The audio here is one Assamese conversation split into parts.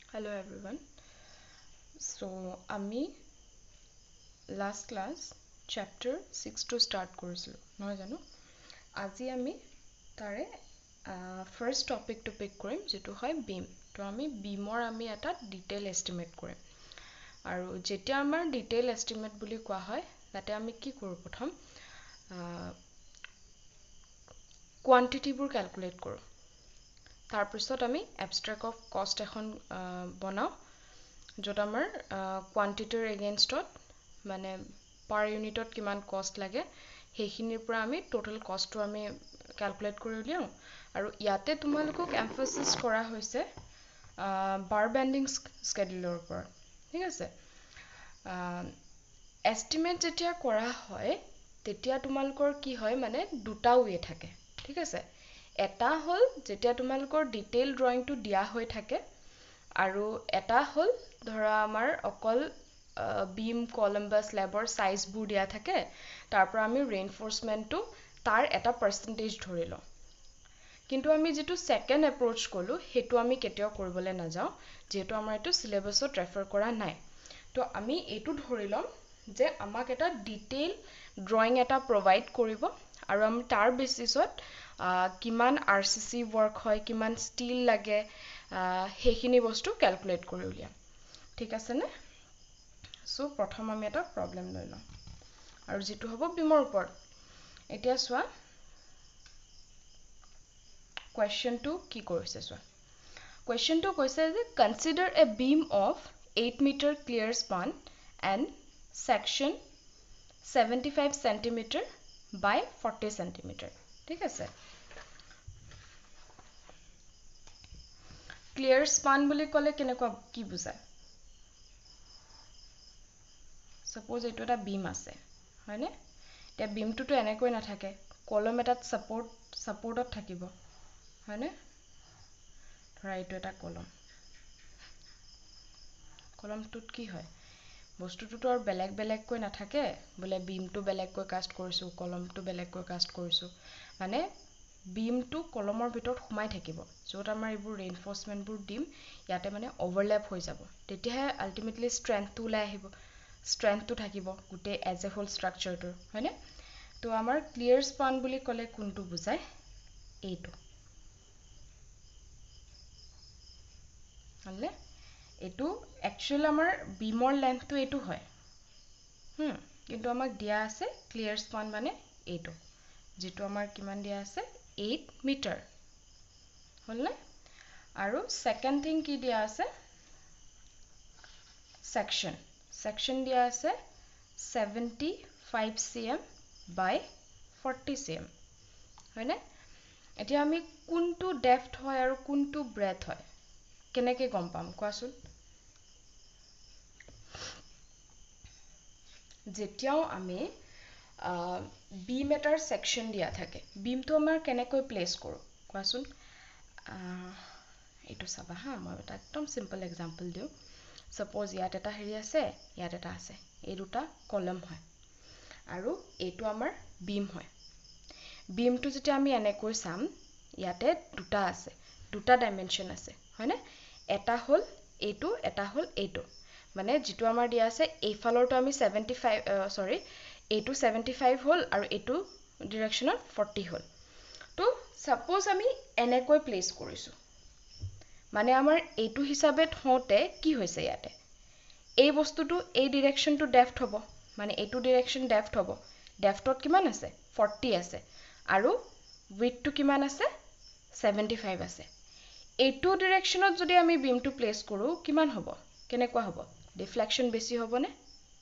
Hello everyone. So আমি last class chapter 6 to start কৰিছিলো নহয় জানো আজি আমি তাৰে first topic to pick কৰিম যেটো হয় beam তো আমি beamৰ আমি এটা detail estimate কৰিম আৰু যেতিয়া আমাৰ detail estimate বুলি কোৱা হয় তাতে আমি কি কৰো প্ৰথম quantity বোৰ calculate কৰো তাৰ পিছত আমি abstract of cost এখন বনাও য'ত আমাৰ কোৱান্টিটিৰ এগেইনষ্টত মানে পাৰ ইউনিটত কিমান কষ্ট লাগে সেইখিনিৰ পৰা আমি টোটাল কষ্টটো আমি ক্যালকুলেট কৰি উলিয়াও আৰু ইয়াতে তোমালোকক এমফাসিস কৰা হৈছে বাৰ বেন্ডিং স্কেডুলৰ ওপৰত ঠিক আছে এস্টিমেট যেতিয়া কৰা হয় তেতিয়া তোমালোকৰ কি হয় মানে দুটা ৱে থাকে ঠিক আছে এটা হল যেতিয়া তোমালোকৰ ডিটেইল ড্ৰয়িংটো দিয়া হৈ থাকে আৰু এটা হল ধৰা আমাৰ অকল বিম কলম বা স্ল্যাবৰ সাইজবোৰ দিয়া থাকে তাৰ পৰা আমি ৰেইনফোৰ্সমেন্টটো তাৰ এটা পার্সেন্টেজ ধৰি লওঁ কিন্তু আমি যেটো সেকেন্ড এপ্ৰোচ কলো হেতু আমি কেতিয়াও কৰিবলৈ নাযাও যেহেতু আমাৰ এটো সিলেবাসত ৰেফাৰ কৰা নাই তো আমি এটো ধৰি লম যে আমাক এটা ডিটেইল ড্ৰয়িং এটা প্ৰভাইড কৰিব আৰু আমি তাৰ বেসিছত কিমান আৰসিসি ওয়ার্ক হয় কিমান স্টিল লাগে হেখিনি বস্তু ক্যালকুলেট কৰি উলিয়াম ঠিক আছে নে সো প্ৰথম আমি এটা প্ৰবলেম লৈ লম আৰু যেটো হ'ব বিমৰ ওপৰত এতিয়া চোৱা কোৱেশ্চনটো কি কৰিছে চোৱা কোৱেশ্চনটো কৈছে যে consider a beam of 8 meter clear span and section 75 centimeter by 40 centimeter ঠিক আছে ক্লিয়াৰ স্পান বুলি ক'লে কেনেকুৱা কি বুজায় suppose এইটো এটা beam আছে হয়নে তে beamটোতো এনেকৈ নাথাকে কলম এটাত সাপোৰ্টত থাকিব হয়নে ধৰা এইটো এটা কলমটোত কি হয় বস্তুটোতো আৰু বেলেগ কৈ নাথাকে বলে beamটো বেলেগ কৈ কাষ্ট কৰিছো কলমটো বেলেগ কৈ কাষ্ট কৰিছো মানে beamটো কলমৰ ভিতৰত সোমাই থাকিব য'ত আমাৰ এইবোৰ ৰেইনফোৰ্সমেন্টবোৰ দিম ইয়াতে মানে ওভাৰল্যাপ হৈ যাব তেতিয়াহে আলটিমেটলি স্ট্ৰেংথটো ওলাই আহিব স্ট্ৰেংথটো থাকিব গুটে এজ এ হোল স্ট্ৰাকচাৰটো হয়নে তো আমাৰ ক্লিয়াৰ স্পান বুলি ক'লে কোনটো বুজায় এইটো হলে এটো একচুয়াল আমাৰ বিমৰ লেন্থটো এটো হয় কিন্তু আমাক দিয়া আছে ক্লিয়াৰ স্পান মানে এইটো যেটো আমাৰ কিমান দিয়া আছে 8 মিটাৰ হলনে আৰু সেকেন্ড থিং কি দিয়া আছে সেকশন দিয়া আছে 75 cm by 40 cm হয়নে এতিয়া আমি কোনটো ডেপথ হয় আৰু কোনটো ব্ৰেথ হয় কেনেকৈ গম পাম কোৱাচোন যেতিয়াও আমি বিম এটাৰ সেকশন দিয়া থাকে বিমটো আমাৰ কেনেকৈ প্লেস কৰো কোৱাচোন এইটো চাবা হা মই এটা একদম সিম্পল এক্সাম্পল দিও সাপোজ ইয়াত এটা হেৰি আছে ইয়াত এটা আছে এই দুটা কলম হয় আৰু এইটো আমাৰ বিম হয় বিমটো যেতিয়া আমি এনেকৈ চাম ইয়াতে দুটা আছে দুটা ডাইমেনশন আছে হয়নে এটা হল এইটো এটা হল এইটো মানে যেটো আমাৰ দিয়া আছে এইফালৰটো আমি 75 এইটো 75 হল আৰু এইটো ডিৰেকশনত 40 হল তো সাপোজ আমি এনেকৈ প্লেস কৰিছো মানে আমাৰ এইটো হিচাপে থওঁতে কি হৈছে ইয়াতে এই বস্তুটো এই ডিৰেকশনটো ডেপথ হ'ব মানে এইটো ডিৰেকশন ডেপথ হ'ব ডেপথত কিমান আছে 40 আছে আৰু উইডথটো কিমান আছে 75 আছে এইটো ডিৰেকশনত যদি আমি বিমটো প্লেস কৰো কিমান হ'ব কেনেকুৱা হ'ব ডিফ্লেকশন বেছি হ'বনে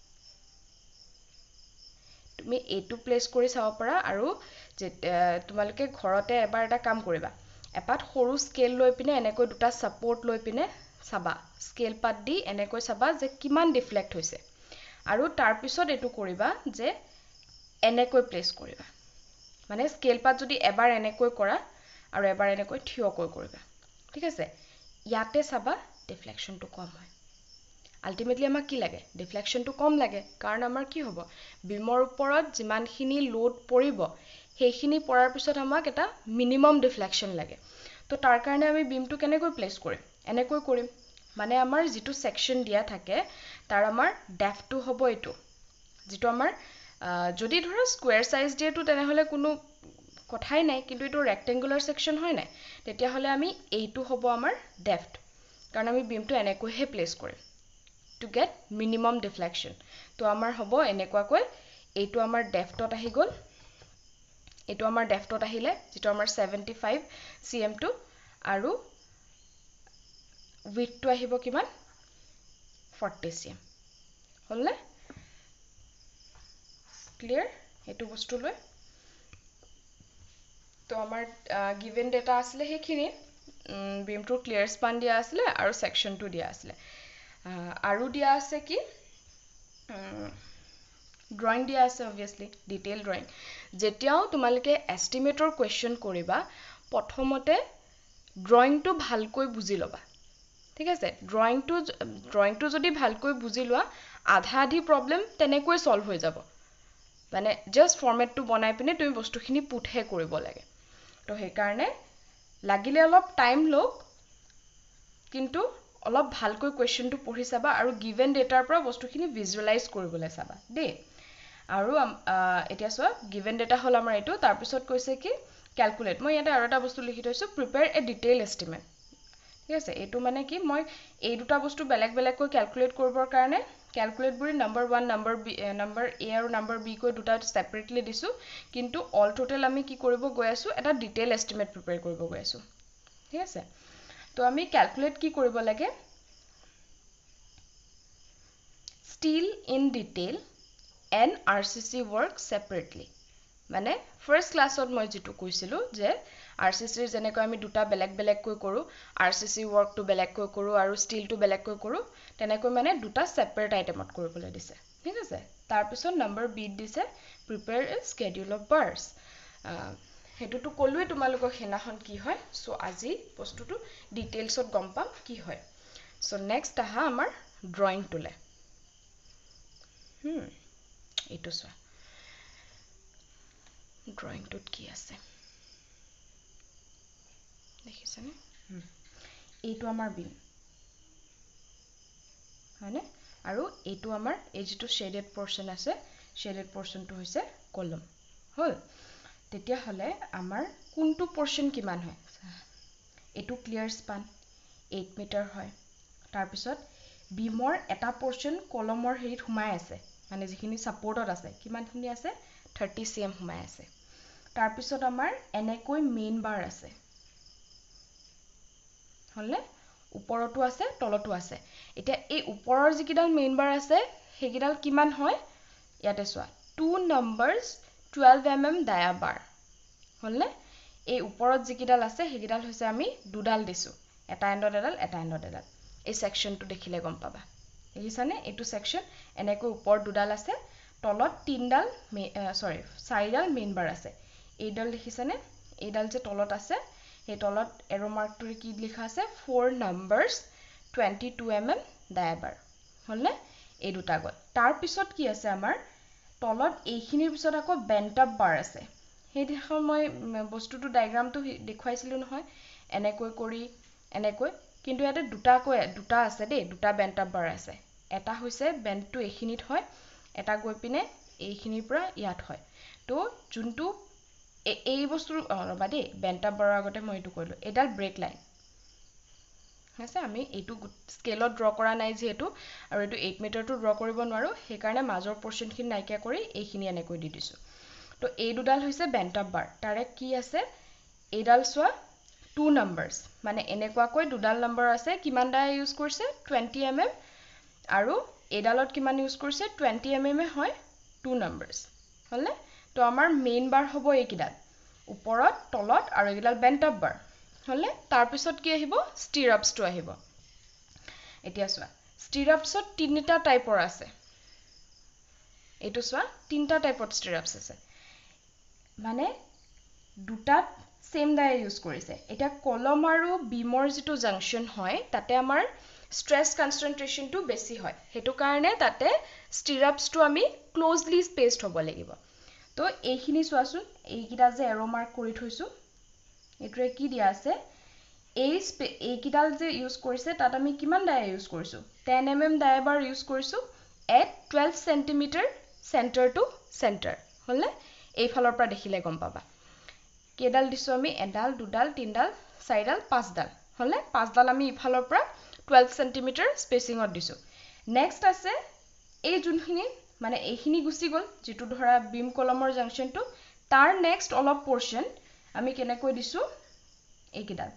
তুমি এইটো প্লেস কৰি চাব পাৰা আৰু তোমালোকে ঘৰতে এবাৰ এটা কাম কৰিবা এপাত সৰু স্কেল লৈ পিনে এনেকৈ দুটা সাপোৰ্ট লৈ পিনে চাবা স্কেল পাত দি এনেকৈ চাবা যে কিমান ডিফ্লেক্ট হৈছে আৰু তাৰ পিছত এটো কৰিবা যে এনেকৈ প্লেস কৰিবা মানে স্কেল পাত যদি এবাৰ এনেকৈ কৰা আৰু এবাৰ এনেকৈ থিয়কৈ কৰিবা ঠিক আছে ইয়াতে চাবা ডিফ্লেকশনটো কম হয় আলটিমেটলি আমাক কি লাগে ডিফ্লেকশনটো কম লাগে কাৰণ আমাৰ কি হ'ব বিমৰ ওপৰত যিমানখিনি লোড পৰিব সেইখিনি পৰাৰ পিছত আমাক এটা মিনিমাম ডিফ্লেকশন লাগে তো তাৰ কাৰণে আমি বিমটো কেনেকৈ প্লেস কৰিম এনেকৈ কৰিম মানে আমাৰ যেটো সেকশন দিয়া থাকে তাৰ আমাৰ ডেপথটো হ'ব এটো যেটো আমাৰ যদি ধৰা স্কয়াৰ সাইজ দিয়েটো তেনেহলে কোনো কথাই নাই কিন্তু এটো ৰেক্টেঙ্গুলাৰ সেকশন হয় নাই তেতিয়া হলে আমি এইটো হ'ব আমাৰ ডেপথ কাৰণ আমি বিমটো এনেকৈহে প্লেস কৰিম to get minimum deflection তো আমাৰ হ'ব এনেকুৱাকৈ এইটো আমাৰ ডেপথত আহি গল এইটো আমাৰ ডেপথত আহিলে যেটো আমাৰ 75 cm টো আৰু width টো আহিব কিমান 40 cm হলনে ক্লিয়াৰ এটো বস্তু লৈ তো আমাৰ গিভেন ডেটা আছিলে হেখিনি বিমটো ক্লিয়াৰ স্পান দিয়া আছিলে আৰু সেকশনটো দিয়া আছিলে আৰু দিয়া আছে কি ড্ৰয়িং দিয়া আছে obviously ডিটেইল ড্ৰয়িং যেতিয়াও তোমালকে এস্টিমেটৰ কোৱেশ্চন কৰিবা প্ৰথমতে ড্ৰয়িংটো ভালকৈ বুজি লবা ঠিক আছে ড্ৰয়িংটো যদি ভালকৈ বুজি লোৱা আধা আধি প্ৰবলেম তেনেকৈ সলভ হৈ যাব মানে জাস্ট ফৰমেটটো বনাই পিনে তুমি বস্তুখিনি পুটহে কৰিব লাগে তো সেই কাৰণে লাগিলে অলপ টাইম লওক কিন্তু অলপ ভালকৈ কোৱেশ্চনটো পঢ়ি চাবা আৰু গিভেন ডেটাৰ পৰা বস্তুখিনি ভিজুৱেলাইজ কৰিবলৈ চাবা দে আৰু এতিয়া সো গিভেন ডেটা হল আমাৰ এটো তাৰ পিছত কৈছে কি ক্যালকুলেট মই ইয়াতে আৰু এটা বস্তু লিখি থৈছো প্ৰিপেয়াৰ এ ডিটেইল এস্টিমেট ঠিক আছে এটো মানে কি মই এই দুটা বস্তু বেলেগ বেলেগকৈ ক্যালকুলেট কৰিবৰ কাৰণে ক্যালকুলেট বুৰি নাম্বাৰ 1 নাম্বাৰ A আৰু নাম্বাৰ B কৈ দুটা সেপাৰেটলি দিছো কিন্তু অল টোটাল আমি কি কৰিব গৈ আছো এটা ডিটেইল এস্টিমেট প্ৰিপেয়াৰ কৰিব গৈ আছো ঠিক আছে তো আমি ক্যালকুলেট কি কৰিব লাগে still in detail and RCC work separately মানে ফাৰ্স্ট ক্লাছত মই যেটো কৈছিলো যে RCC ৰ যেনেকৈ আমি দুটা বেলেগ বেলেগ কৈ কৰো RCC workটো বেলেগ কৈ কৰো আৰু স্টিলটো বেলেগ কৈ কৰো তেনেকৈ মানে দুটা সেপাৰেট আইটেমত কৰিবলৈ দিছে ঠিক আছে তাৰ পিছত নম্বৰ B দিছে prepare a schedule of bars হেতুটো কলুই তোমালোকক হেনাখন কি হয় সো আজি বস্তুটো ডিটেইলছত গম পাম কি হয় সো নেক্সট আহা আমাৰ ড্ৰয়িং টুলে এটো সো ড্ৰয়িং টুত কি আছে দেখিছানে এইটো আমাৰ বিম হয়নে আৰু এইটো আমাৰ এই যেটো শেডেড পোৰশন আছে শেডেড পোৰশনটো হৈছে কলম হল তেতিয়া হলে আমাৰ কোনটো পোৰশন কিমান হয় এটো ক্লিয়াৰ স্পান 8 মিটাৰ হয় তাৰ পিছত বিমৰ এটা পোৰশন কলমৰ হেৰিত হুমাই আছে মানে যিখিনি সাপোৰ্টত আছে কিমানখিনি আছে 30 cm হুমাই আছে তাৰ পিছত আমাৰ এনেকৈ মেইন বাৰ আছে হলনে ওপৰতো আছে তলতো আছে এতিয়া এই ওপৰৰ যিকিডাল মেইন বাৰ আছে হেকিডাল কিমান হয় ইয়াতে সোৱা 2 numbers 12 mm ডায়া বাৰ হলনে এই ওপৰত যিকিডাল আছে হেকিডাল হৈছে আমি দুডাল দিছো এটা এণ্ডত এডাল এই সেকশনটো দেখিলে গম পাবা দেখিছানে এটো সেকশন এনেকৈ ওপৰ দুডাল আছে তলত তিনডাল চাৰিডাল মেইন বাৰ আছে এইডাল দেখিছানে এইডাল যে তলত আছে এই তলত এৰো মাৰ্কটোৰ কি লিখা আছে 4 numbers 22 mm ডায়াবাৰ হলনে এই দুটা গল তাৰ পিছত কি আছে আমাৰ তলত এইখিনিৰ পিছত আকৌ বেন্ট আপ বাৰ আছে সেই দেখৰ মই বস্তুটো ডায়াগ্ৰামটো দেখুৱাইছিলো নহয় এনেকৈ কৰি এনেকৈ কিন্তু ইয়াতে দুটা আছে দেই দুটা বেন্ট আপ বাৰ আছে এটা হৈছে বেন্টটো এইখিনিত হয় এটা গৈ পিনে এইখিনিৰ পৰা ইয়াত হয় তো যোনটো এই বস্তু ৰবা দেই বেন্ট আপ বাৰৰ আগতে মই এটো কৰিলো এডাল ব্ৰেক লাইন আছে আমি এটো স্কেলত ড্ৰ কৰা নাই যেহেতু আৰু এটো 8 মিটাৰটো ড্ৰ কৰিব নোৱাৰো সেই কাৰণে মাজৰ পোৰশনখিনি নাইকিয়া কৰি এইখিনি এনেকৈ দি দিছো তো এই দুডাল হৈছে বেন্ট আপ বাৰ তাৰে কি আছে এইডাল সোৱা 2 numbers মানে এনেকুৱাকৈ দুডাল নম্বৰ আছে কিমান ডায়া ইউজ কৰিছে 20 mm আৰু এইডালত কিমান ইউজ কৰিছে 20 mm হয় 2 numbers হলনে তো আমাৰ মেইন বাৰ হ'ব এইকিডাল ওপৰত তলত আৰু এইডাল বেন্ট আপ বাৰ হলনে তাৰ পিছত কি আহিব স্টিৰাপছটো আহিব এতিয়া সোৱা স্টিৰাপছত তিনিটা টাইপৰ আছে এটো সোৱা তিনটা টাইপৰ স্টিৰাপছ আছে মানে দুটাত সেম ডায়া ইউজ কৰিছে এটা কলম আৰু বিমৰ যেটো জাংশন হয় তাতে আমাৰ স্ট্ৰেছ কনসেন্ট্ৰেশনটো বেছি হয় হেতু কাৰণে তাতে স্টিৰাপছটো আমি ক্লোজলি স্পেসড হ'ব লাগিব তো এইখিনি সোৱাচোন এইকিটা যে এৰো মাৰ্ক কৰি থৈছো এটোৱে কি দিয়া আছে এইকিডাল যে ইউজ কৰিছে তাত আমি কিমান ডায়া ইউজ কৰিছোঁ 10 mm ডায়া বাৰ ইউজ কৰিছোঁ at 12 cm center to center হলনে এইফালৰ পৰা দেখিলে গম পাবা কেডাল দিছো আমি এডাল দুডাল তিনডাল চাৰিডাল পাঁচডাল হলনে পাঁচডাল আমি ইফালৰ পৰা 12 cm স্পেচিংত দিছো নেক্সট আছে এই যোনখিনি মানে এইখিনি গুছি গল যেটো ধৰা বিম কলমৰ জাংশনটো তাৰ নেক্সট অলপ পোৰশন আমি কেনেকৈ দিছো এইকিডাল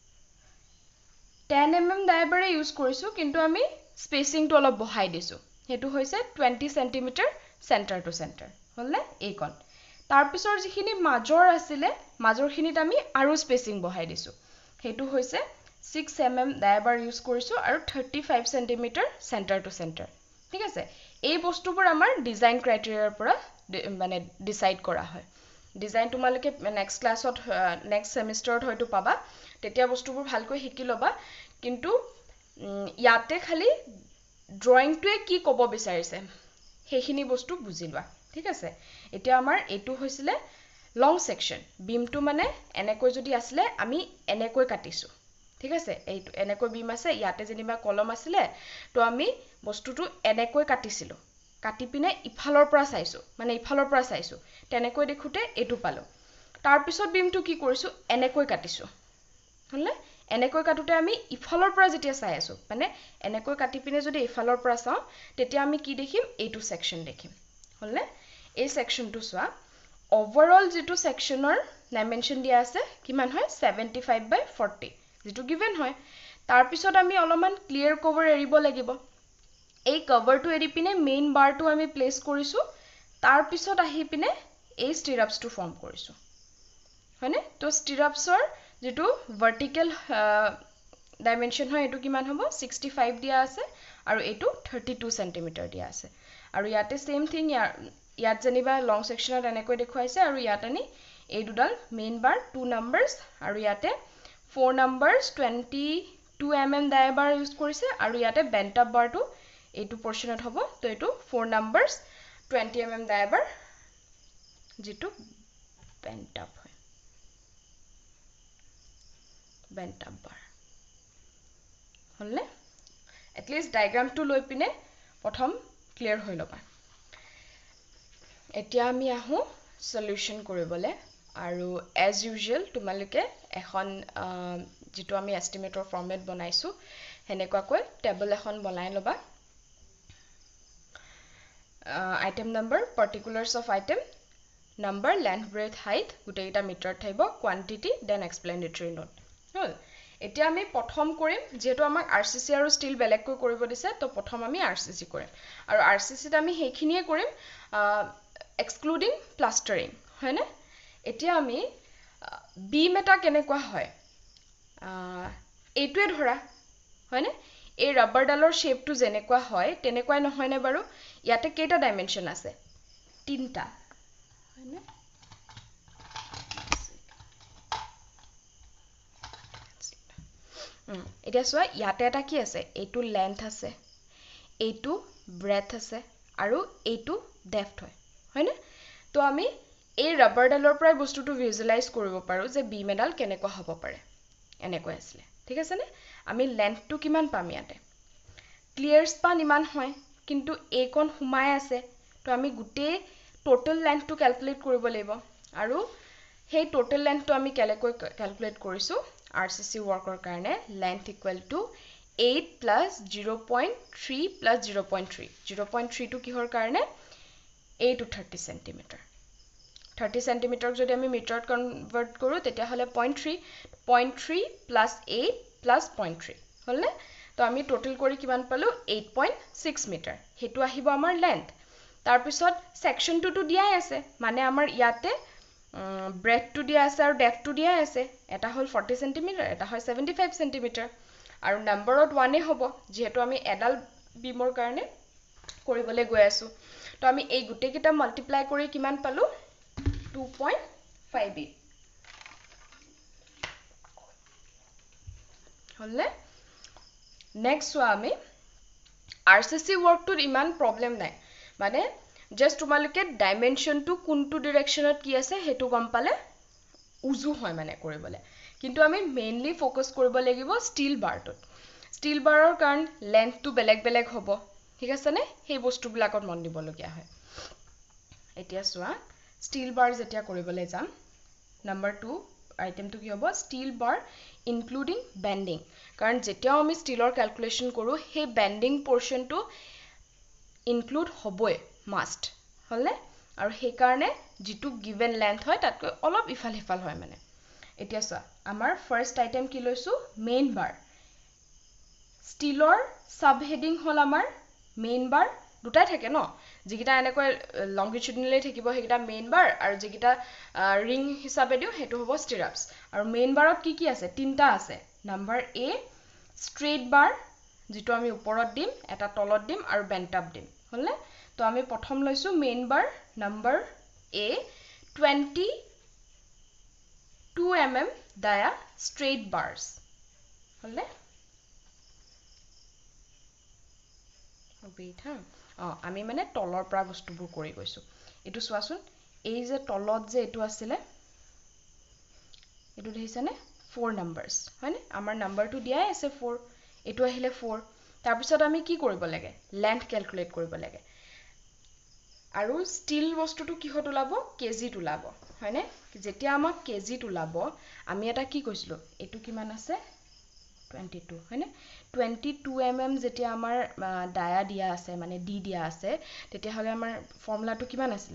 10 mm ডায়াবাৰে ইউজ কৰিছো কিন্তু আমি স্পেচিংটো অলপ বহাই দিছো হেতু হৈছে 20 cm center to center হলনে এইকন তাৰ পিছৰ যিখিনি মাজৰ আছিল মাজৰখিনিত আমি আৰু স্পেচিং বহাই দিছো হেতু হৈছে 6 mm ডায়াবাৰ ইউজ কৰিছো আৰু 35 cm center to center ঠিক আছে এই বস্তুবোৰ আমাৰ ডিজাইন ক্ৰাইটেৰিয়াৰ পৰা মানে ডিসাইড কৰা হয় ডিজাইন তোমালকে নেক্সট ক্লাছত নেক্সট সেমিস্টাৰত হয়তো পাবা তেতিয়া বস্তুবোৰ ভালকৈ শিকি লবা কিন্তু ইয়াতে খালি ড্ৰয়িংটোৱে কি ক'ব বিচাৰিছে সেইখিনি বস্তু বুজি লোৱা ঠিক আছে এতিয়া আমাৰ এটো হৈছিল লং সেকশন বিমটো মানে এনেকৈ যদি আসলে আমি এনেকৈ কাটিছো ঠিক আছে এইটো এনেকৈ বিম আছে ইয়াতে যেনিবা কলম আছিল তো আমি বস্তুটো এনেকৈ কাটিছিলো কাটি পিনে ইফালৰ পৰা চাইছো মানে ইফালৰ পৰা চাইছো তেনেকৈ দেখুতে এটো পালো তাৰ পিছত বিমটো কি কৰিছো এনেকৈ কাটিছো হলনে এনেকৈ কাটুতে আমি ইফালৰ পৰা যেতিয়া চাই আছো মানে এনেকৈ কাটি পিনে যদি ইফালৰ পৰা চাও তেতিয়া আমি কি দেখিম এইটো সেকশন দেখিম হলনে এই সেকশনটো সোৱা ওভাৰঅল যেটো সেকশনৰ ডাইমেনশন দিয়া আছে কিমান হয় 75/40 যেটো গিভেন হয় তাৰ পিছত আমি অলপমান ক্লিয়াৰ কভাৰ এৰিব লাগিব এই কভাৰটো এৰি পিনে মেইন বাৰটো আমি প্লেস কৰিছো তাৰ পিছত আহি পিনে এই স্টিৰাপছটো ফৰ্ম কৰিছো হয়নে তো স্টিৰাপছৰ যেটো ভাৰ্টিকেল ডাইমেনশন হয় এটো কিমান হ'ব 65 দিয়া আছে আৰু এটো 32 cm দিয়া আছে আৰু ইয়াতে সেম থিং ইয়াত যেনিবা লং সেকশনত এনেকৈ দেখুৱাইছে আৰু ইয়াত আনি এই দুডাল মেইন বাৰ 2 নাম্বাৰস আৰু ইয়াতে 4 নাম্বাৰস 22 mm ডায়াবাৰ ইউজ কৰিছে আৰু ইয়াতে বেন্ট আপ বাৰটো এইটো পোৰশনত হ'ব তো এটো 4 নাম্বাৰস 20 mm ডায়াবাৰ যেটো বেন্ট আপ হয় বেন্ট আপ বাৰ হলনে at least ডায়াগ্ৰামটো লৈ পিনে প্ৰথম ক্লিয়াৰ হৈ লবা এতিয়া আমি আহো সলিউশন কৰিবলে আৰু as usual তোমালকে এখন যেটো আমি এস্টিমেটৰ ফৰমেট বনাইছো হেনেকুৱাকৈ টেবল এখন বনাই লবা item number particulars of item number length breadth height গুটেইটা মিটাৰ থাকিব quantity then explanatory note হল এতিয়া আমি প্ৰথম কৰিম যেটো আমাক আৰসিসি আৰু ষ্টিল বেলেগকৈ কৰিব দিছে তো প্ৰথম আমি আৰসিসি কৰিম আৰু আৰসিসিত আমি হেখিনিয়ে কৰিম এক্সক্লুডিং প্লাষ্টাৰিং হয়নে এতিয়া আমি বিম এটা কেনেকুৱা হয় এইটোৱে ধৰা হয়নে এই ৰাবাৰ ডালৰ শেপটো যেনেকুৱা হয় তেনেকুৱাই নহয়নে বাৰু ইয়াতে কেইটা ডাইমেনশন আছে তিনটা হয়নে এতিয়া সোৱা ইয়াতে এটা কি আছে এইটো লেন্থ আছে এইটো ব্ৰেথ আছে আৰু এইটো ডেপথ হয়নে তো আমি এই ৰাবাৰ ডালৰ পৰা বস্তুটো ভিজুৱেলাইজ কৰিব পাৰো যে বিম এডাল কেনেকুৱা হ'ব পাৰে এনেকৈ আছিল ঠিক আছে নে আমি লেন্থটো কিমান পাম ইয়াতে ক্লিয়াৰ স্পান ইমান হয় কিন্তু এইকন হুমাই আছে তো আমি গুটেই টোটাল লেন্থটো ক্যালকুলেট কৰিব লাগিব আৰু সেই টোটাল লেন্থটো আমি কেনেকৈ ক্যালকুলেট কৰিছো RCC worker কাৰণে length equal to 8 plus 0.3 plus 0.3 0.3 to কিহৰ কাৰণে 8 to 30 cm 30 cm যদি আমি মিটাৰত কনভাৰ্ট কৰো তেতিয়া হলে 0.3 plus 8 plus 0.3 হলনে তো আমি টোটাল কৰি কিমান পালো 8.6 মিটাৰ হেতু আহিব আমাৰ লেন্থ তাৰ পিছত সেকশনটো তো দিয়াই আছে মানে আমাৰ ইয়াতে breadth to দিয়া আছে আৰু depth to দিয়া আছে এটা হল 40 cm এটা হয় 75 cm আৰু নম্বৰত 1 এ হ'ব যেহেতু আমি এডাল বিমৰ কাৰণে কৰিবলে গৈ আছো তো আমি এই গুটে কিটা মাল্টিপ্লাই কৰি কিমান পালো 2.58 হলনে নেক্সট আমি RCC work to ইমান প্ৰবলেম নাই মানে just তোমালকে ডাইমেনশন টু কোনটো ডাইৰেকশনত কি আছে হেতু গম পালে উজু হয় মানে কৰিবলে কিন্তু আমি মেইনলি ফোকাস কৰিব লাগিব ষ্টিল বাৰটোত ষ্টিল বাৰৰ কাৰণ লেন্থটো বেলেগ বেলেগ হ'ব ঠিক আছে নে সেই বস্তুবিলাকত মন দিবলগীয়া হয় এতিয়া চোৱা ষ্টিল বাৰ যেতিয়া কৰিবলৈ যাম নাম্বাৰ 2 আইটেমটো কি হ'ব ষ্টিল বাৰ ইনক্লুডিং বেন্ডিং কাৰণ যেতিয়াও আমি ষ্টিলৰ ক্যালকুলেশন কৰো সেই বেন্ডিং পোৰশনটো ইনক্লুড হ'বই মাষ্ট হলনে আৰু সেই কাৰণে যেটো গিভেন লেন্থ হয় তাতকৈ অলপ ইফাল হিফাল হয় মানে এতিয়া চোৱা আমাৰ ফাৰ্স্ট আইটেম কি লৈছো মেইন বাৰ ষ্টিলৰ সাব হেডিং হল আমাৰ মেইন বাৰ দুটাই থাকে ন যিকিটা এনেকৈ লংগিটিউডিনেলি থাকিব হেকিটা মেইন বাৰ আৰু যিকিটা ৰিং হিচাপে দিও হেতু হ'ব স্টিৰাপস আৰু মেইন বাৰত কি কি আছে তিনটা আছে নাম্বাৰ এ স্ট্ৰেইট বাৰ যেটো আমি ওপৰত দিম এটা তলত দিম আৰু বেন্ট আপ দিম হলনে তো আমি প্ৰথম লৈছো main bar number A 22 mm dia straight bars হলনে wait ha আমি মানে তলৰ পৰা বস্তুবোৰ কৰি গৈছো এটো চোৱাচোন এই যে তলত যে এটো আছিলে এটো দেখিছানে 4 নাম্বাৰস হয়নে আমাৰ নাম্বাৰটো দিয়াই আছে 4 এটো আহিলে 4 তাৰ পিছত আমি কি কৰিব লাগে লেন্থ ক্যালকুলেট কৰিব লাগে আৰু ষ্টিল বস্তুটো কিহত ওলাব কেজিত ওলাব হয়নে যেতিয়া আমাক কেজিত ওলাব আমি এটা কি কৈছিলো এটো কিমান আছে 22 হয়নে 22 mm যেতিয়া আমাৰ ডায়া দিয়া আছে মানে ডি দিয়া আছে তেতিয়া হলে আমাৰ ফৰ্মুলাটো কিমান আছিল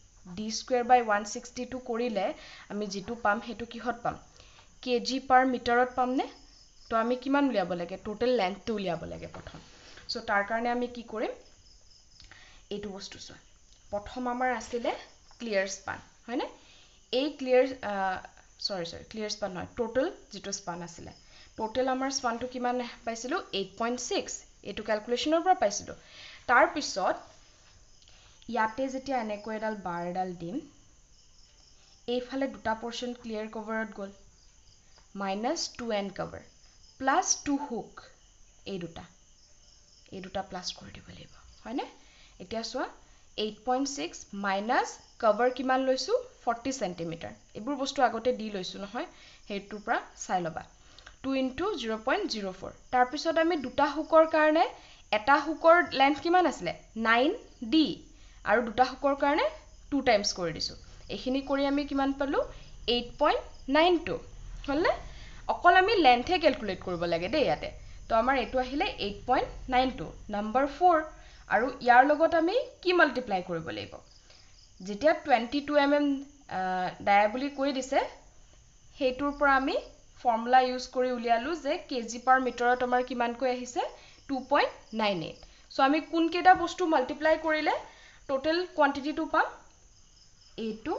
d²/162 কৰিলে আমি যেটো পাম হেতু কিহত পাম কেজি পাৰ মিটাৰত পাম নে তো আমি কিমান উলিয়াব লাগে টোটাল লেন্থটো উলিয়াব লাগে প্ৰথম সো তাৰ কাৰণে আমি কি কৰিম এইটো বস্তু চোৱা প্ৰথম আমাৰ আছিলে ক্লিয়াৰ স্পান হয়নে এই ক্লিয়াৰ ক্লিয়াৰ স্পান নহয় টোটাল যেটো স্পান আছিলে টোটাল আমাৰ স্পানটো কিমান পাইছিলো 8.6 এটো ক্যালকুলেশনৰ পৰা পাইছিলো তাৰ পিছত ইয়াতে যেতিয়া এনেকৈ এডাল বাৰ এডাল দিম এইফালে দুটা পোৰশন ক্লিয়াৰ কভাৰত গল -2n কভাৰ +2 হুক এই দুটা প্লাস কৰি দিব লাগিব হয়নে এতিয়া চোৱা 8.6 মাইনাস কভাৰ কিমান লৈছো 40 cm এবোৰ বস্তু আগতে দি লৈছো নহয় হেতুৰ পৰা চাই লবা 2 * 0.04 তাৰ পিছত আমি দুটা হুকৰ কাৰণে এটা হুকৰ লেন্থ কিমান আছিল 9d আৰু দুটা হুকৰ কাৰণে 2 টাইমছ কৰি দিছো এখিনি কৰি আমি কিমান পালো 8.92 হলনে অকল আমি লেন্থে ক্যালকুলেট কৰিব লাগে দেই ইয়াতে তো আমাৰ এটো আহিলে 8.92 নাম্বাৰ 4 আৰু ইয়াৰ লগত আমি কি মাল্টিপ্লাই কৰিব লাগিব যেতিয়া 22 mm ডায়া বুলি কৈ দিছে হেতুৰ পৰা আমি ফৰ্মুলা ইউজ কৰি উলিয়ালো যে কেজি পাৰ মিটাৰত আমাৰ কিমান কৈ আহিছে 2.98 সো আমি কোন কেটা বস্তু মাল্টিপ্লাই কৰিলে টোটাল কোয়ান্টিটিটো পাম এইটো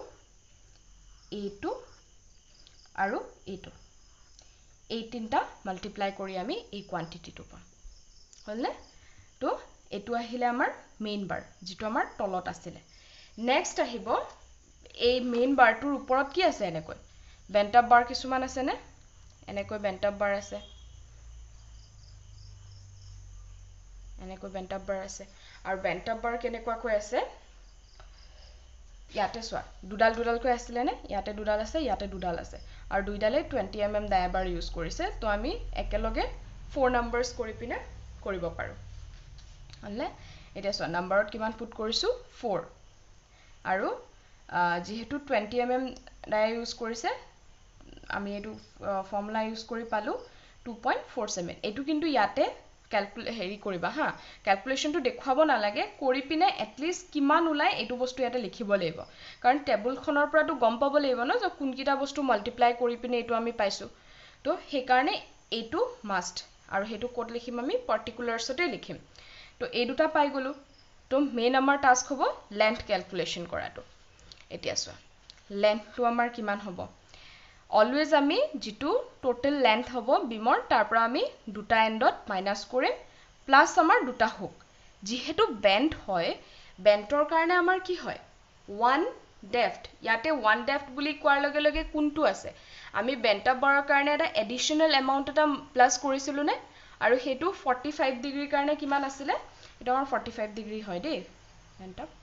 আৰু এইটো এই তিনটা মাল্টিপ্লাই কৰি আমি এই কোয়ান্টিটিটো পাম হলনে তো এটো আহিলে আমাৰ মেইন বাৰ যেটো আমাৰ তলত আছিল নেক্সট আহিব এই মেইন বাৰটোৰ ওপৰত কি আছে এনেকৈ বেন্ট আপ বাৰ কিছুমান আছে নে এনেকৈ বেন্ট আপ বাৰ আছে এনেকৈ বেন্ট আপ বাৰ আছে আৰু বেন্ট আপ বাৰ কেনেকুৱা কৈ আছে ইয়াতে চোৱা দুডাল কৈ আছিল নে ইয়াতে দুডাল আছে ইয়াতে দুডাল আছে আৰু দুইডালে 20 mm ডায়া বাৰ ইউজ কৰিছে তো আমি একেলগে 4 নাম্বাৰস কৰি পিনে কৰিব পাৰো হলনে এটা চোৱা নাম্বাৰত কিমান পুট কৰিছো 4 আৰু যেহেতু 20 mm ডায়া ইউজ কৰিছে আমি এটো ফৰ্মুলা ইউজ কৰি পালো 2.47 এটো কিন্তু ইয়াতে হেৰি কৰিবা হা ক্যালকুলেশনটো দেখুৱাব নালাগে কৰি পিনে এটলিষ্ট কিমান উলাই এটো বস্তু ইয়াতে লিখিব লাগিব কাৰণ টেবুলখনৰ পৰাটো গম পাব লাগিব ন যে কোনকিটা বস্তু মাল্টিপ্লাই কৰি পিনে এটো আমি পাইছো তো সেই কাৰণে এটো মাষ্ট আৰু হেতু কোড লিখিম আমি পাৰ্টিকুলাৰছতে লিখিম তো এই দুটা পাই গলো তো মেইন আমাৰ টাস্ক হ'ব লেন্থ ক্যালকুলেশন কৰাটো এতিয়া চোৱা লেন্থটো আমাৰ কিমান হ'ব অলৱেজ আমি যেটো টোটাল লেন্থ হ'ব বিমৰ তাৰ পৰা আমি দুটা এন্ডত মাইনাস কৰিম প্লাস আমাৰ দুটা হুক যেহেতু বেন্ড হয় বেন্টৰ কাৰণে আমাৰ কি হয় 1 ডেপ্থ ইয়াতে 1 ডেপ্থ বুলি কোৱাৰ লগে লগে কোনটো আছে আমি বেন্ট আপ বাৰৰ কাৰণে এটা এডিশনাল এমাউন্ট এটা প্লাস কৰিছিলো নে আৰু হেতু 45 ডিগ্ৰী কাৰণে কিমান আছিল এটা আমাৰ 45 ডিগ্ৰী হয় দেই বেন্ট আপ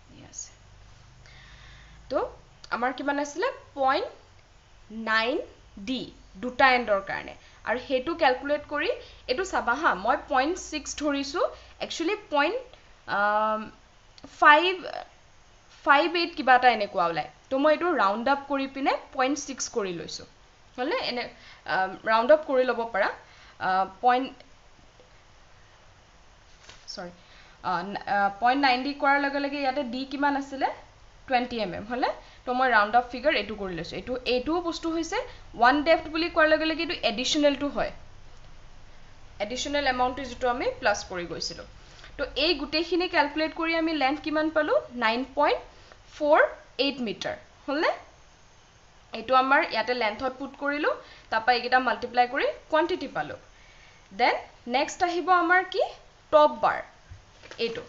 yes তো আমাৰ কিমান আছিল 0.9 D দুটা এণ্ডৰ কাৰণে আৰু হেতু ক্যালকুলেট কৰি এটো চাবা হা মই 0.6 ধৰিছো একচুয়ালি 0.58 কিবা এটা এনেকুৱা ওলাই তো মই এটো ৰাউন্ড আপ কৰি পিনে 0.6 কৰি লৈছো হলে এনে ৰাউন্ড আপ কৰি লব পাৰা sorry 0.90 কৰাৰ লগে লগে ইয়াতে d কিমান আছিল 20 mm হলে তো মই ৰাউন্ড আপ ফিগাৰ এটো কৰি লৈছো এটো বস্তু হৈছে 1 ডেপ্থ বুলি কোৱাৰ লগে লগে এটো এডিশনাল টু হয় এডিশনাল এমাউন্ট যেটো আমি প্লাস কৰি গৈছিলো তো এই গুটেখিনি ক্যালকুলেট কৰি আমি লেন্থ কিমান পালো 9.48 মিটাৰ হলে এটো আমাৰ ইয়াতে লেন্থত পুট কৰিলো তাপা একিটা মাল্টিপ্লাই কৰি কোয়ান্টিটি পালো দেন নেক্সট আহিব আমাৰ কি টপ বাৰ এটো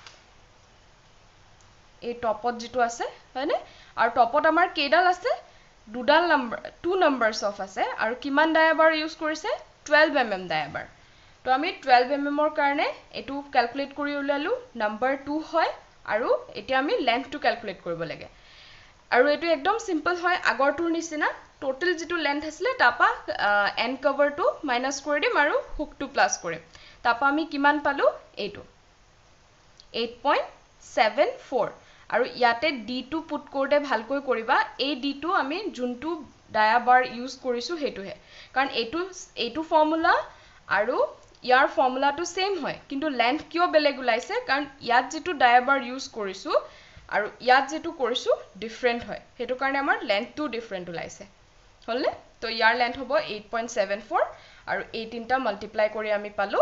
এই টপত যেটো আছে হয়নে আৰু টপত আমাৰ কেডাল আছে দুডাল নম্বৰ টু নাম্বাৰস অফ আছে আৰু কিমান ডায়াবাৰ ইউজ কৰিছে 12 mm ডায়াবাৰ তো আমি 12 mm ৰ কাৰণে এটো ক্যালকুলেট কৰি উলালো নাম্বাৰ 2 হয় আৰু এতিয়া আমি লেন্থটো ক্যালকুলেট কৰিব লাগে আৰু এটো একদম সিম্পল হয় আগৰটোৰ নিচিনা টোটাল যেটো লেন্থ আছিল তাপা এন্ড কভাৰটো মাইনাস কৰি দিম আৰু হুকটো প্লাস কৰিম তাপা আমি কিমান পালো এটো 8.74 আৰু ইয়াতে d2 পুট কৰতে ভালকৈ কৰিবা এই d2 আমি যোনটো ডায়াবাৰ ইউজ কৰিছো হেতুহে কাৰণ এটো ফৰ্মুলা আৰু ইয়াৰ ফৰ্মুলাটো সেম হয় কিন্তু লেন্থ কিয় বেলেগ ওলাইছে কাৰণ ইয়াত যেটো ডায়াবাৰ ইউজ কৰিছো আৰু ইয়াত যেটো কৰিছো ডিফাৰেন্ট হয় হেতু কাৰণে আমাৰ লেন্থটো ডিফাৰেন্ট ওলাইছে হলনে তো ইয়াৰ লেন্থ হ'ব 8.74 আৰু এই তিনটা মাল্টিপ্লাই কৰি আমি পালো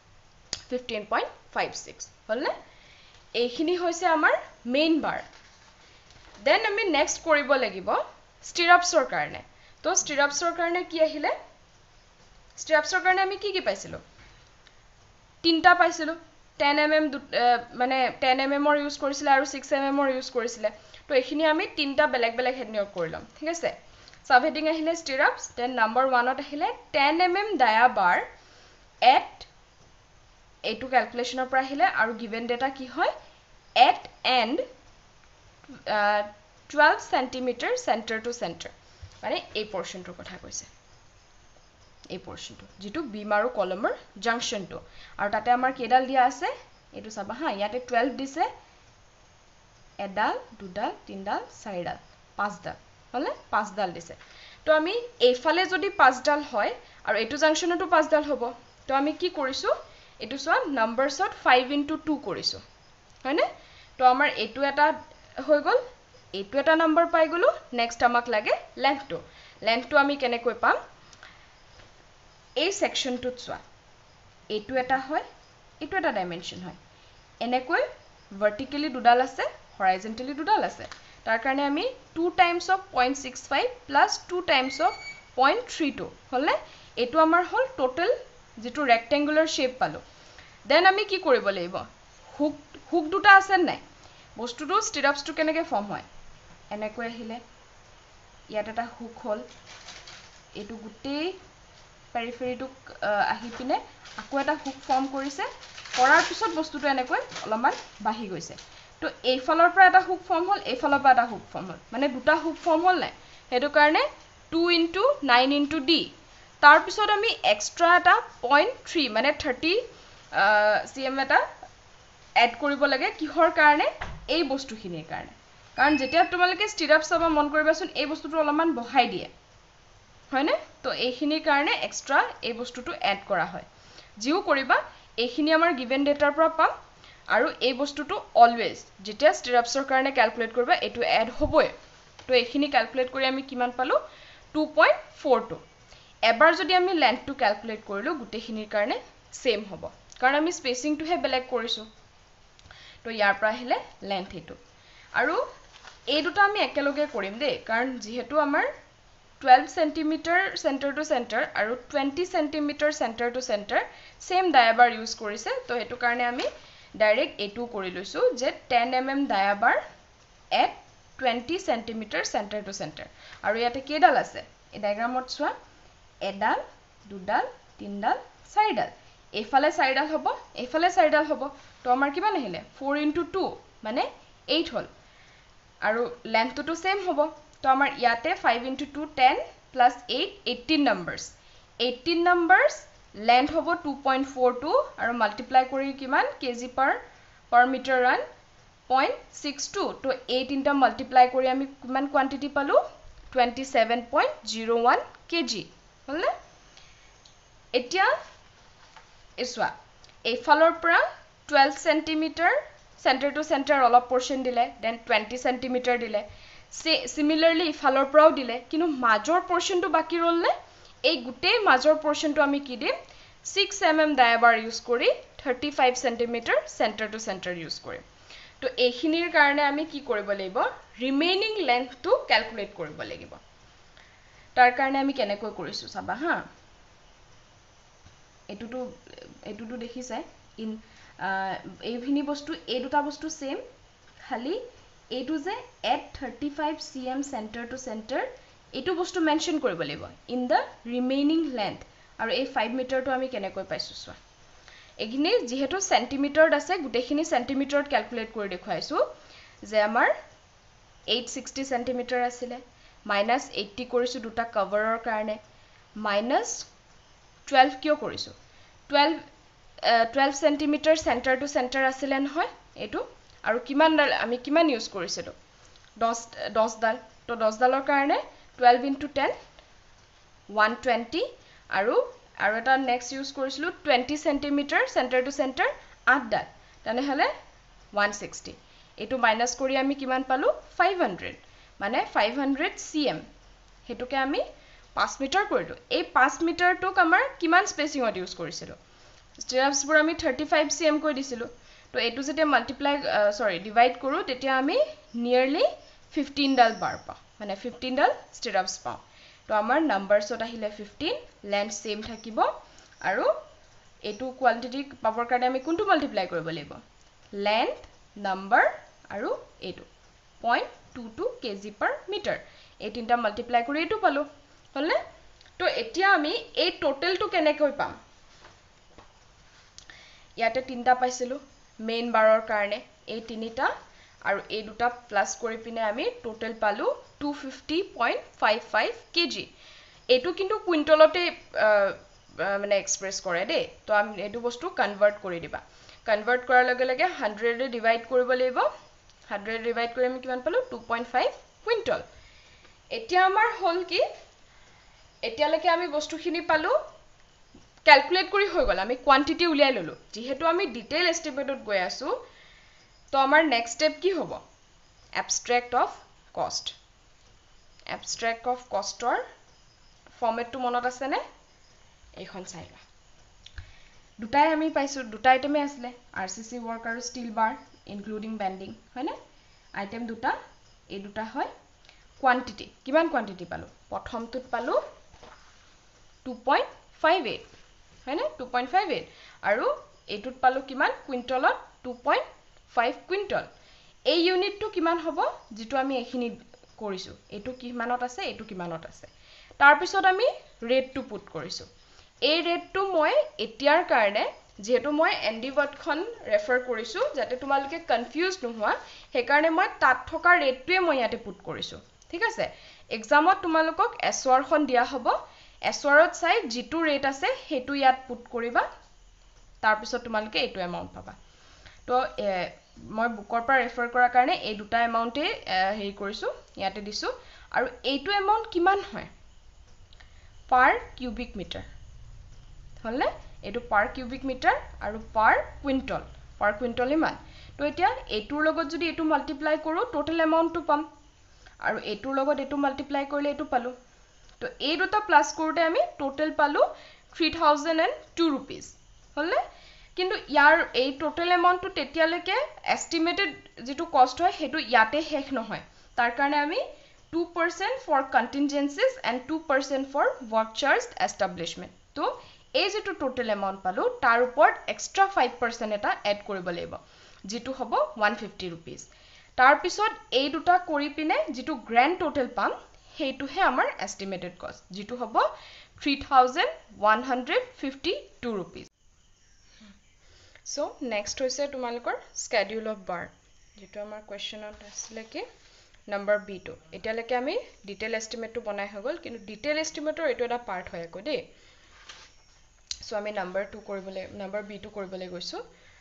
15.56 হলনে এইখিনি হৈছে আমাৰ মেইন বাৰ দেন আমি নেক্সট কৰিব লাগিব স্টিৰাপছৰ কাৰণে তো স্টিৰাপছৰ কাৰণে কি আহিলে স্টিৰাপছৰ কাৰণে আমি কি পাইছিলো তিনটা পাইছিলো 10 mm মানে 10 mm ৰ ইউজ কৰিছিল আৰু 6 mm ৰ ইউজ কৰিছিল তো এইখিনি আমি তিনটা বেলেগ বেলেগ হেড নিয়োগ কৰিলাম ঠিক আছে সাবহেডিং আহিলে স্টিৰাপছ দেন নাম্বাৰ 1 ত আহিলে 10 mm ডায়াবাৰ এট এটো ক্যালকুলেশনৰ পৰা আহিলে আৰু গিভেন ডেটা কি হয় at end 12 cm center to center মানে এই পোরশনটোৰ কথা কৈছে এই পোরশনটো যেটো বিম আৰু কলমৰ জাংশনটো আৰু তাতে আমাৰ কেডাল দিয়া আছে এটো চাবা হা ইয়াতে 12 দিছে এডাল দুডাল তিনডাল চাৰিডাল পাঁচডাল হলে পাঁচডাল দিছে তো আমি এইফালে যদি পাঁচডাল হয় আৰু এটো জাংশনটো পাঁচডাল হ'ব তো আমি কি কৰিছো এটো সোৱা নাম্বাৰছত 5 into 2 কৰিছো হয়নে তো আমাৰ এটো এটা হৈ গল এটো এটা নাম্বাৰ পাই গলো নেক্সট আমাক লাগে লেন্থটো আমি কেনেকৈ পাম এই সেকশনটোত সোৱা এটো এটা হয় এটো এটা ডাইমেনশন হয় এনেকৈ ভাৰ্টিক্যালি দুডাল আছে হৰাইজন্টালি দুডাল আছে তাৰ কাৰণে আমি 2 times of 0.65 plus 2 times of 0.32 হলে এটো আমাৰ হল টোটাল যেটো ৰেক্টেঙ্গুলাৰ শেপ পালো দেন আমি কি কৰিব লাগিব হুক দুটা আছে নাই বস্তুটো স্টিৰাপছটো কেনেকৈ ফৰ্ম হয় এনেকৈ আহিলে ইয়াত এটা হুক হল এটো গুটেই পেৰিফেৰিটো আহি পিনে আকৌ এটা হুক ফৰ্ম কৰিছে কৰাৰ পিছত বস্তুটো এনেকৈ অলমান বাহি গৈছে তো এই ফালৰ পৰা এটা হুক ফৰ্ম হল এই ফালৰ পৰা এটা হুক ফৰ্ম হল মানে দুটা হুক ফৰ্ম হল নাই হেতু কাৰণে 2 into 9 into d তাৰ পিছত আমি এক্সট্ৰা এটা 0.3 মানে 30 cm এটা এড কৰিব লাগে কিহৰ কাৰণে এই বস্তুখিনিৰ কাৰণে কাৰণ যেতিয়া তোমালকে স্টিৰাপছ চাবা মন কৰিবাচোন এই বস্তুটো অলমান বহাই দিয়ে হয়নে তো এইখিনিৰ কাৰণে এক্সট্ৰা এই বস্তুটো এড কৰা হয় জিও কৰিবা এইখিনি আমাৰ গিভেন ডেটাৰ পৰা পাম আৰু এই বস্তুটো অলৱেজ যেতিয়া স্টিৰাপছৰ কাৰণে ক্যালকুলেট কৰিবা এটো এড হ'বই তো এইখিনি ক্যালকুলেট কৰি আমি কিমান পালো 2.42 এবাৰ যদি আমি লেন্থটো ক্যালকুলেট কৰিলো গুটেখিনিৰ কাৰণে সেম হ'ব কাৰণ আমি স্পেসিংটোহে বেলেগ কৰিছো তো ইয়াৰ পৰা আহিলে লেন্থ এটো আৰু এই দুটা আমি একেলগে কৰিম দে কাৰণ যেহেতু আমাৰ 12 cm center to center আৰু 20 cm center to center same dia bar use কৰিছে তো হেতু কাৰণে আমি ডাইৰেক্ট এটো কৰি লৈছো যে 10 mm ডায়াবাৰ at 20 cm center to center আৰু ইয়াতে কেডাল আছে এই ডায়াগ্ৰামত সোৱা এডাল দুডাল তিনডাল চাৰিডাল এইফালে চাৰিডাল হ'ব এইফালে চাৰিডাল হ'ব তো আমাৰ কিমান আহিলে 4 into 2 মানে 8 হল আৰু লেন্থটো সেম হ'ব তো আমাৰ ইয়াতে 5 into 2 10 plus 8 18 numbers 18 numbers length hobo 2.42 aru multiply kori kiman kg per meter run 0.62 to 8 inta multiply kori ami kiman quantity palu 27.01 kg holne etia iswa ei falor pra 12 cm center to center olop portion dile then 20 cm dile similarly falor prao dile kinu major portion to baki rolle ei gute major portion to ami ki dim 6 mm diabar use kori 35 cm center to center use kori to ehinir karone ami ki koribo laibo remaining length to calculate koribo lagibo tar karone ami kenekoi korisu saba ha etutu dekhise in এইখিনি বস্তু এই দুটা বস্তু সেম খালি এইটো যে at 35 cm center to center এইটো বস্তু মেনশন কৰিব লাগিব ইন দা ৰিমেইনিং লেন্থ আৰু এই 5 মিটাৰটো আমি কেনেকৈ পাইছো সোৱা এখিনি যেহেতু সেন্টিমিটাৰত আছে গুটেখিনি সেন্টিমিটাৰত ক্যালকুলেট কৰি দেখুৱাইছো যে আমাৰ 860 সেন্টিমিটাৰ আছিল -80 কৰিছো দুটা কভাৰৰ কাৰণে -12 কিয় কৰিছো 12 centimeter center to center asile নহয় এটো আৰু কিমান ডাল আমি কিমান ইউজ কৰিছিলো 10 ডাল তো 10 ডালৰ কাৰণে 12 into 10 120 আৰু এটা নেক্সট ইউজ কৰিছিলো 20 centimeter center to center 8 ডাল তানে হলে 160 এটো মাইনাস কৰি আমি কিমান পালো 500 মানে 500 cm হেতুকে আমি 5 মিটাৰ কৰিলো এই 5 মিটাৰটোক আমাৰ কিমান স্পেচিংত ইউজ কৰিছিলো stirrups bur ami 35 cm koi disilu to etu jete multiply divide koru tetia ami nearly 15 dal bar pa mane 15 dal stirrups pa to amar numbers ot ahile 15 length same thakibo aru etu quantity power karone ami kuntu multiply koribo laibo length number aru etu 0.22 kg per meter ei tinta multiply kori etu palo holne to etia ami ei total to kenekoi pam ইয়াতে তিনটা পাইছিলো মেইন বাৰৰ কাৰণে এই তিনিটা আৰু এই দুটা প্লাস কৰি পিনে আমি টোটাল পালো 250.55 kg এটো কিন্তু কুইন্টলতে মানে এক্সপ্ৰেস কৰে দে তো আমি এটো বস্তু কনভার্ট কৰি দিবা কনভার্ট কৰাৰ লগে লগে 100 ৰে ডিভাইড কৰিব লাগিব 100 ৰে ডিভাইড কৰি আমি কিমান পালো 2.5 কুইন্টল এতিয়া আমাৰ হল কি এতিয়ালৈকে আমি বস্তুখিনি পালো ক্যালকুলেট কৰি হৈ গল আমি কোয়ান্টিটি উলিয়াই ললো যেহেতু আমি ডিটেইল এস্টিমেটত গৈ আছো তো আমাৰ নেক্সট স্টেপ কি হ'ব এবস্ট্ৰাক্ট অফ কষ্টৰ ফৰ্মেটটো মনত আছে নে এইখন চাইবা দুটাই আমি পাইছো দুটা আইটেমে আছিল আৰসিসি ওয়ার্ক আৰু ষ্টীল বাৰ ইনক্লুডিং বেন্ডিং হয়নে আইটেম দুটা এই দুটা হয় কোয়ান্টিটি কিমান কোয়ান্টিটি পালো প্ৰথমটোত পালো 2.58 হয় না 2.58 আৰু এটুত পালো কিমান কুইন্টলত 2.5 কুইন্টল এই ইউনিটটো কিমান হ'ব যেটো আমি এখিনি কৰিছো এটু কিমানত আছে এটু কিমানত আছে তাৰ পিছত আমি ৰেটটো পুট কৰিছো এই ৰেটটো মই এতিয়াৰ কাৰণে যেহেতু মই এনডি ওয়াৰ্ডখন ৰেফাৰ কৰিছো যাতে তোমালোকে কনফিউজ নোহোৱা হে কাৰণে মই তাত থকা ৰেটটোৱে মই ইয়াতে পুট কৰিছো ঠিক আছে এক্সামত তোমালোকক এসওয়াৰখন দিয়া হ'ব এসওয়াৰত চাই জিটু ৰেট আছে হেতু ইয়াত পুট কৰিবা তাৰ পিছত তোমালোকে এটো এমাউন্ট পাবা তো মই বুকৰ পৰা ৰেফাৰ কৰাৰ কাৰণে এই দুটা এমাউন্টে হেৰি কৰিছো ইয়াতে দিছো আৰু এইটো এমাউন্ট কিমান হয় পাৰ কিউবিক মিটাৰ হলনে এটো পাৰ কিউবিক মিটাৰ আৰু পাৰ কুইন্টল ইমান তো এতিয়া এটোৰ লগত যদি এটো মাল্টিপ্লাই কৰো টোটাল এমাউন্টটো পাম আৰু এটোৰ লগত এটো মাল্টিপ্লাই কৰিলে এটো পালো তো এই দুটা প্লাস কৰোতে আমি টোটাল পালো 3002 rupees হলনে কিন্তু ইয়াৰ এই টোটাল এমাউন্টটো তেতিয়ালৈকে এস্টিমেটেড যেটো কষ্ট হয় হেতু ইয়াতে শেষ নহয় তাৰ কাৰণে আমি 2% for contingencies and 2% for work charge establishment তো এই যেটো টোটাল এমাউন্ট পালো তাৰ ওপৰত এক্সট্ৰা 5% এটা এড কৰিব লাগিব যেটো হ'ব 150 rupees তাৰ পিছত এই দুটা কৰি পিনে যেটো গ্ৰ্যান্ড টোটাল পাম হেতুহে আমাৰ এস্টিমেটেড কষ্ট যেটো হ'ব 3152 rupees so next হৈছে তোমালোকৰ schedule of bar যেটো আমাৰ কোৱেশ্চনত আছিল কি নাম্বাৰ B2 এতিয়ালৈকে আমি ডিটেইল এষ্টিমেটটো বনাই হৈ গ'ল কিন্তু ডিটেইল এষ্টিমেটৰ এইটো এটা পাৰ্ট হয় আকৌ দেই সো আমি নাম্বাৰ B2 কৰিবলৈ গৈছো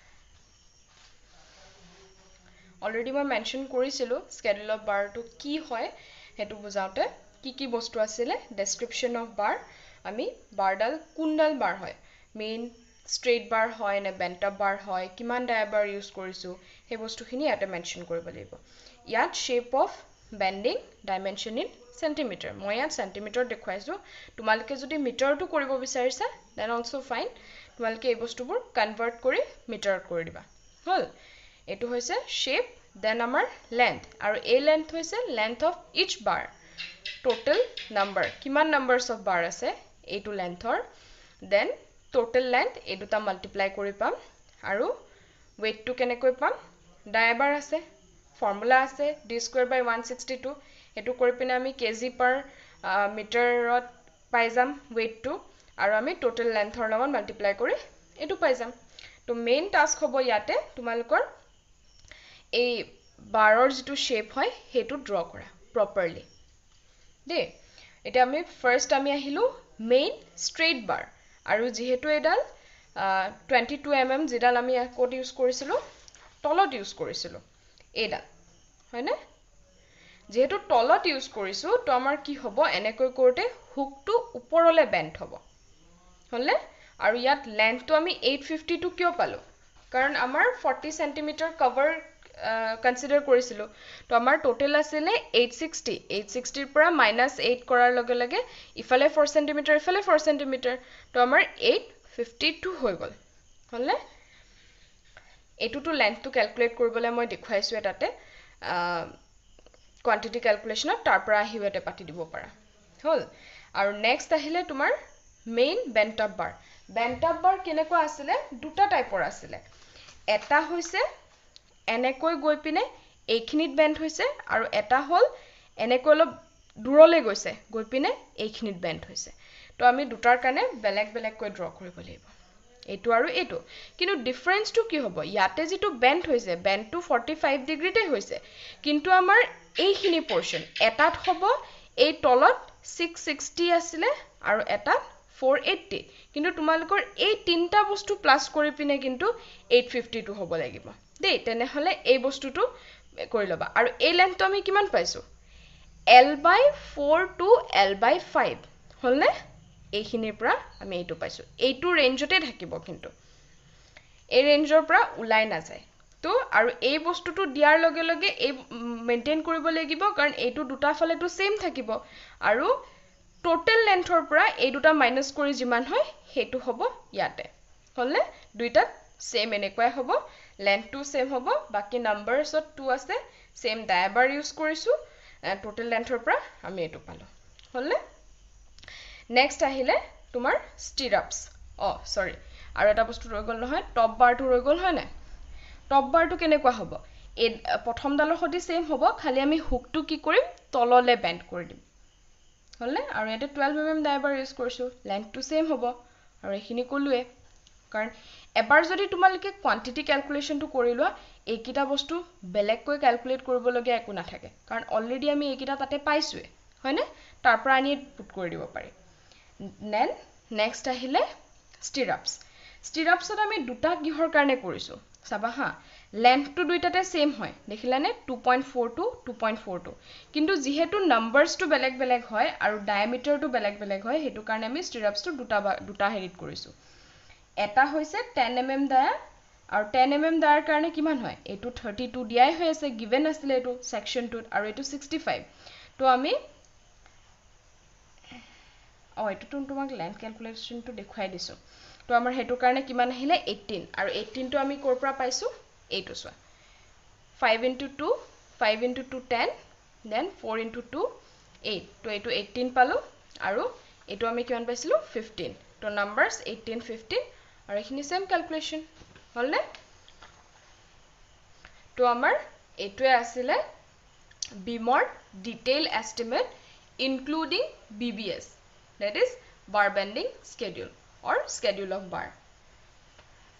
অলৰেডি মই মেনশন কৰিছিলো স্কেডুল অফ বাৰটো কি হয় হেতু বুজাওতে কি বস্তু আছিলে ডেসক্ৰিপচন অফ বাৰ আমি বাৰডাল কোনডাল বাৰ হয় মেইন straight bar হয় নে bent up bar হয় কিমান ডায়াবাৰ ইউজ কৰিছো সেই বস্তুখিনি ইয়াতে মেনশন কৰিব লাগিব ইয়াত shape of bending dimension in centimeter মই ইয়াত সেন্টিমিটাৰ দেখুৱাইছো তোমালকে যদি মিটাৰটো কৰিব বিচাৰিছা then also fine তোমালকে এই বস্তুবোৰ কনভাৰ্ট কৰি মিটাৰত কৰি দিবা হল এটো হৈছে shape then আমাৰ length আৰু এই length হৈছে length of each bar total number কিমান numbers of bar আছে এইটো lengthৰ then total length এই দুটা মাল্টিপ্লাই কৰি পাম আৰু weight টো কেনেকৈ পাম ডায়াবাৰ আছে ফৰ্মুলা আছে d square by 162 এটো কৰি পিনে আমি kg per মিটাৰত পাই যাম weight টো আৰু আমি total lengthৰ লগত মাল্টিপ্লাই কৰি এটো পাই যাম তো মেইন টাস্ক হ'ব ইয়াতে তোমালোকৰ এই বাৰৰ যেটো শেপ হয় হেতু ড্ৰ কৰা প্ৰপাৰলি দে এটা আমি ফাৰ্স্ট আমি আহিলো মেইন স্ট্ৰেইট বাৰ আৰু যেহেতু এডাল 22 mm যেডাল আমি কোড ইউজ কৰিছিলো তলত ইউজ কৰিছিলো এডাল হয়নে যেহেতু তলত ইউজ কৰিছো তো আমাৰ কি হ'ব এনেকৈ কৰতে হুকটো ওপৰলে বেন্ড হ'ব হলে আৰু ইয়াত লেন্থটো আমি 852 কিয় পালো কাৰণ আমাৰ 40 cm কভাৰ কনসিডাৰ কৰিছিলো তো আমাৰ টোটাল আছিল 860 পৰা -8 কৰাৰ লগে লগে ইফালে 4 cm ইফালে 4 cm তো আমাৰ 852 হৈ গল হলনে এটুটো লেন্থটো ক্যালকুলেট কৰিবলৈ মই দেখুৱাইছো এটাতে কোয়ান্টিটি ক্যালকুলেশনত তাৰ পৰা আহিওতে পাতি দিব পাৰা হল আৰু নেক্সট আহিলে তোমাৰ মেইন বেন্ট আপ বাৰ কেনেকুৱা আছিল দুটা টাইপৰ আছিল এটা হৈছে এনেকৈ গৈ পিনে এইখিনিত বেন্ড হৈছে আৰু এটা হল এনেকৈ অলপ দূৰলৈ গৈছে গৈ পিনে এইখিনিত বেন্ড হৈছে তো আমি দুটাৰ কাৰণে বেলেগ বেলেগ কৈ ড্ৰ কৰিব লাগিব এইটো আৰু এইটো কিন্তু ডিফাৰেন্সটো কি হ'ব ইয়াতে যেটো বেন্ড হৈছে বেন্ডটো 45 ডিগ্ৰীতে হৈছে কিন্তু আমাৰ এইখিনি পোৰশন এটাত হ'ব এই তলত 660 আছিল আৰু এটা 480 কিন্তু তোমালোকৰ এই তিনটা বস্তু প্লাস কৰি পিনে কিন্তু 852 হ'ব লাগিব দেই তেনে হলে এই বস্তুটো কৰি লবা আৰু এই লেন্থটো আমি কিমান পাইছো L/4 to L/5 হলনে এইখিনিৰ পৰা আমি এইটো পাইছো এইটো ৰেঞ্জতে থাকিব কিন্তু এই ৰেঞ্জৰ পৰা উলাই না যায় তো আৰু এই বস্তুটো দিয়াৰ লগে লগে এই মেইনটেইন কৰিব লাগিব কাৰণ এইটো দুটা ফালেটো সেম থাকিব আৰু টোটাল লেন্থৰ পৰা এই দুটা মাইনাস কৰি যিমান হয় হেতু হ'ব ইয়াতে হলনে দুইটা সেম এনেকৈ হ'ব লেন্থটো সেম হ'ব বাকি নাম্বাৰছত 2 আছে সেম ডায়াবাৰ ইউজ কৰিছো টোটাল লেন্থৰ পৰা আমি এটো পালো হলনে নেক্সট আহিলে তোমাৰ স্টিৰাপস সৰি আৰু এটা বস্তু ৰৈ গল নহয় টপ বাৰটো ৰৈ গল হয় না টপ বাৰটো কেনেকুৱা হ'ব এই প্ৰথম ডালৰ সৈতে সেম হ'ব খালি আমি হুকটো কি কৰিম তললে বেন্ড কৰি দিম হলনে আৰু এটা 12 mm ডায়াবাৰ ইউজ কৰিছো লেন্থটো সেম হ'ব আৰু এখিনি কলুৱে কাৰণ এবাৰ যদি তোমালকে কোয়ান্টিটি ক্যালকুলেশনটো কৰি লোৱা এইকিটা বস্তু বেলেগকৈ ক্যালকুলেট কৰিব লগিয়া একো নাথাকে কাৰণ অলৰেডি আমি এইকিটা তাতে পাইছোৱে হয়নে তাৰ পৰা আনি পুট কৰি দিব পাৰি নেন নেক্সট আহিলে স্টিৰাপছত আমি দুটা কিহৰ কাৰণে কৰিছো চাবা হা লেন্থটো দুইটাতে সেম হয় দেখিলানে 2.42 2.42 কিন্তু যেহেতু নাম্বাৰসটো বেলেগ বেলেগ হয় আৰু ডায়ামিটাৰটো বেলেগ বেলেগ হয় হেতু কাৰণে আমি স্টিৰাপসটো দুটা হেৰিত কৰিছো এটা হৈছে 10 mm ডায়া আৰু 10 mm ডায়াৰ কাৰণে কিমান হয় এটো 32 দিয়াই হৈ আছে গিভেন আছিল এটো সেকশনটোত আৰু এটো 65 তো আমি এটো তোমাক লেন্থ ক্যালকুলেশনটো দেখুৱাই দিছো তো আমাৰ হেতু কাৰণে কিমান আহিলে 18 আৰু 18 টো আমি কৰ পৰা পাইছো এইটো সোৱা 5 into 2 5 into 2 10 then 4 into 2 8 তো এটো 18 পালো আৰু এটো আমি কিমান পাইছিলো 15 তো নাম্বাৰস 18 15 আৰু এখিনি সেম ক্যালকুলেশন হলনে তো আমাৰ এটোৱে আছিল বিমৰ detail estimate including BBS that is bar bending schedule or schedule of bar